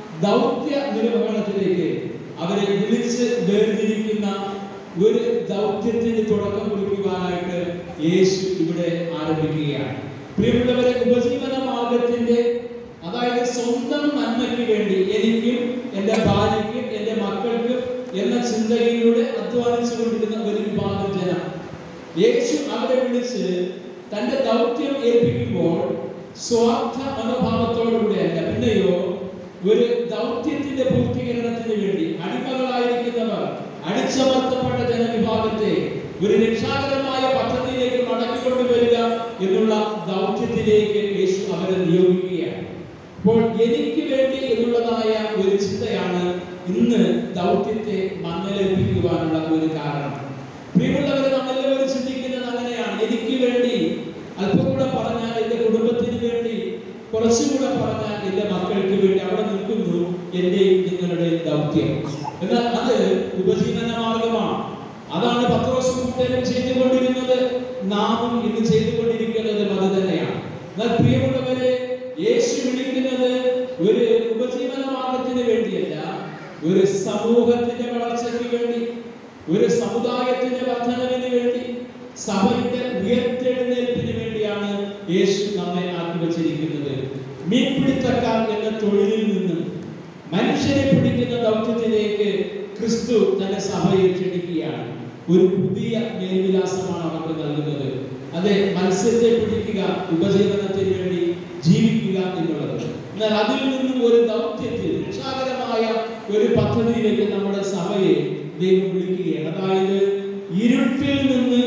ദൗത്യ നിർവഹണത്തിലേക്ക് അവരെ വിളിച്ച് വേർതിരിക്കുന്ന ഒരു ദൗത്യത്തിന് തുടക്കം കുറിക്കുവാനായിട്ട് യേശു ഇവിടെ ആരംഭിക്കുകയാണ്. പ്രിയമുള്ളവരെ, ഉപജീവന മാർഗത്തിന്റെ അതായത് സ്വന്തം നന്മയ്ക്ക് വേണ്ടി എനിക്കും എൻ്റെ ഭാര്യയ്ക്കും എൻ്റെ മക്കൾക്കും എന്ന ചിന്തയിലൂടെ അധ്വാനിച്ചു കൊണ്ടിരുന്ന ഒരു വിഭാഗം ജനം യേശു അവരെ വിളിച്ച് തന്റെ ദൗത്യം ഏൽപ്പിക്കുമ്പോൾ സ്വാർത്ഥ മനോഭാവത്തോടുകൂടിയല്ല, പിന്നെയോ ഒരു ദൗത്യത്തിന്റെ പൂർത്തീകരണത്തിന് വേണ്ടി അടിമകളായിരിക്കുന്നവർ അടിച്ചമർത്തപ്പെട്ട ജനവിഭാഗത്തെ ഒരു രക്ഷാകരമായ പദ്ധതിയിലേക്ക് മടക്കിക്കൊണ്ടുവരിക എന്നുള്ള ദൗത്യത്തിലേക്ക് യേശു അവരെ നിയോഗിക്കുകയാണ്. അപ്പോൾ എനിക്ക് വേണ്ടി എന്നുള്ളതായ ഒരു ചിന്തയാണ് ഇന്ന് ദൗത്യത്തെ മങ്ങലേൽപ്പിക്കുവാനുള്ള ഒരു കാരണം. പ്രിയമുള്ളവരെ, നമ്മളെല്ലാവരും ചിന്തിക്കുന്നത് അങ്ങനെയാണ്. എനിക്ക് വേണ്ടി അല്പം കൂടെ പറഞ്ഞാൽ എൻ്റെ കുടുംബത്തിന് വേണ്ടി, കുറച്ചുകൂടെ പറഞ്ഞാൽ എൻ്റെ മക്കൾക്ക് വേണ്ടി. അവിടെ നിൽക്കുന്നു എൻ്റെയും നിങ്ങളുടെയും ദൗത്യം. എന്നാൽ അത് ഉപജീവന മാർഗമാണ്. അതാണ് പത്രോസ് കൂട്ടരും ചെയ്തുകൊണ്ടിരുന്നത്. നാമും ഇന്ന് ചെയ്തുകൊണ്ടിരിക്കുന്നതും അത് തന്നെയാണ്. എന്നാൽ പ്രിയമുള്ളവരെ, യേശു വിളിക്കുന്നത് ഒരു ഉപജീവന മാർഗത്തിന് വേണ്ടിയല്ല, ഒരു സമൂഹത്തിന്റെ വളർച്ചയ്ക്ക് വേണ്ടി, ഒരു സമുദായത്തിന്റെ വർധനവിന് വേണ്ടി, സഭയുടെ ഉയർത്തെഴുന്നേൽപ്പിന് വേണ്ടിയാണ് യേശു നമ്മെ ആക്കി വച്ചിരിക്കുന്നത്. മീൻപിടുത്തക്കാർ എന്ന തൊഴിലിൽ നിന്നും മനുഷ്യരെ പിടിക്കുന്ന ദൗത്യത്തിലേക്ക് ക്രിസ്തു തന്റെ സഭയെ ക്ഷണിക്കുകയാണ്. ഒരു പുതിയ മേൽവിലാസമാണ് അവർക്ക് നൽകുന്നത്. അതെ, മത്സ്യത്തെ പിടിക്കുക, ഉപജീവനത്തിന് വേണ്ടി ജീവിക്കുക എന്നുള്ളത്. എന്നാൽ അതിൽ നിന്നും ഒരു ദൗത്യത്തിൽ രക്ഷാകരമായ ഒരു പദ്ധതിയിലേക്ക് നമ്മുടെ സഭയെ ദൈവം വിളിക്കുകയാണ്. അതായത് ഇരുട്ടിൽ നിന്ന്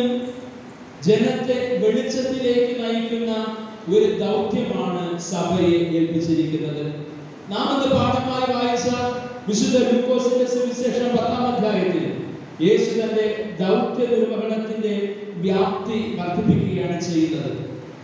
ജനത്തെ വെളിച്ചത്തിലേക്ക് നയിക്കുന്ന ഒരു ദൗത്യമാണ് സഭയെ ഏൽപ്പിച്ചിരിക്കുന്നത്. നാം ഇന്ന് പാഠമായി വായിച്ച വിശുദ്ധ ലൂക്കോസിന്റെ സുവിശേഷം 10-ാം അധ്യായത്തിൽ യേശു തന്റെ ദൗത്യ നിർവഹണത്തിന്റെ വ്യാപ്തി വർദ്ധിപ്പിക്കുകയാണ് ചെയ്യുന്നത്.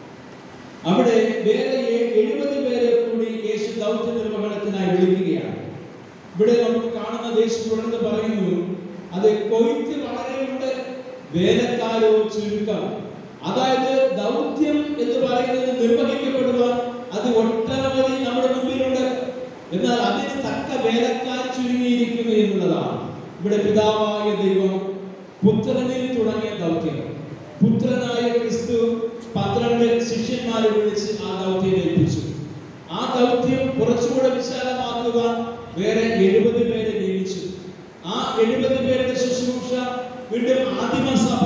അവിടെ വേറെ 70 പേരെ കൂടി യേശു ദൗത്യ നിർവഹണത്തിനായി വിളിക്കുകയാണ്. ഇവിടെ നമുക്ക് കാണുന്ന യേശു തുടർന്ന് പറയുന്നു, അത് കൊയ്ത്ത് വളരെയുണ്ട്, വേലക്കാരോ ചുരുക്കം. അതായത് ദൗത്യം എന്ന് പറയുന്നത് നിർവഹിക്കപ്പെടുവാൻ അത് ഒട്ടനവധി നമ്മുടെ മുമ്പിലുണ്ട്. എന്നാൽ അതിന് തക്ക വേലക്കാർ ചുരുങ്ങിയിരിക്കുന്നു എന്നുള്ളതാണ്. ഇവിടെ പിതാവായ ദൈവം പുത്രനിൽ തുടങ്ങിയ ദൗത്യം, പുത്രനായ ക്രിസ്തു 12 ശിഷ്യന്മാരെ വിളിച്ച് ആ ദൗത്യം ഏൽപ്പിച്ചു. ആ ദൗത്യം കുറച്ചുകൂടെ വിശാലമാക്കുവാൻ വേറെ 70 പേരെ നിയമിച്ചു. ആ 70 പേരുടെ ശുശ്രൂഷ വീണ്ടും ആദിമസഭ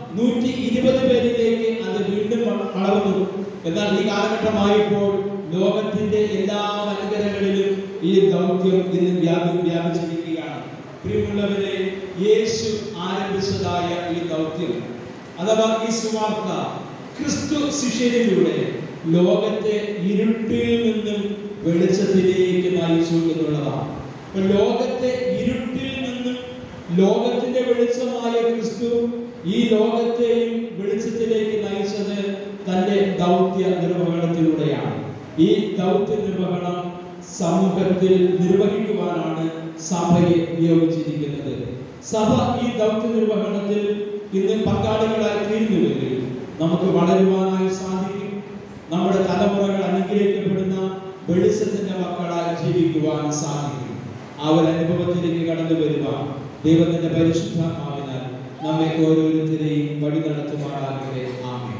120 പേരിലേക്ക് അത് വീണ്ടും വളർന്നു. എന്നാൽ ഈ കാലഘട്ടമായപ്പോൾ ലോകത്തിന്റെ എല്ലാ വൻകരകളിലും ഈ ദൗത്യം ഇന്ന് വ്യാപിച്ചിരിക്കുകയാണ്. പ്രിയമുള്ളവരെ, യേശു ആരംഭിച്ചതായ ഈ ദൗത്യം അഥവാ ഈ സുവാർത്ത ക്രിസ്തു ശിഷ്യരിലൂടെ ലോകത്തെ ഇരുട്ടിൽ നിന്നും വെളിച്ചത്തിലേക്ക് നയിച്ചു എന്നുള്ളതാണ്. ലോകത്തെ ഇരുട്ടിൽ നിന്നും ലോകത്തിന്റെ വെളിച്ചമായ ക്രിസ്തു ഈ ലോകത്തെയും വെളിച്ചത്തിലേക്ക് നയിച്ചത് തന്റെ ദൗത്യ നിർവഹണത്തിലൂടെയാണ്. ഈ ദൗത്യ നിർവഹണം സമൂഹത്തിൽ നിർവഹിക്കുവാനാണ് സഭയെ നിയോഗിച്ചിരിക്കുന്നത്. സഭ ഈ ദൗത്യ നിർവഹണത്തിൽ ഇന്ന് പങ്കാളികളായി തീരുന്നുവെങ്കിൽ നമുക്ക് വളരുവാനായി സാധിക്കും. നമ്മുടെ തലമുറകൾ അനുഗ്രഹിക്കപ്പെടുന്ന വെളിച്ചത്തിന്റെ മക്കളായി ജീവിക്കുവാൻ സാധിക്കും. ആ ഒരു അനുഭവത്തിലേക്ക് കടന്നു വരുവാൻ ദൈവത്തിന്റെ പരിശുദ്ധ ആവിനാൽ നമ്മെ ഓരോരുത്തരെയും വഴി നടത്തുമാറാകട്ടെ. ആമേൻ.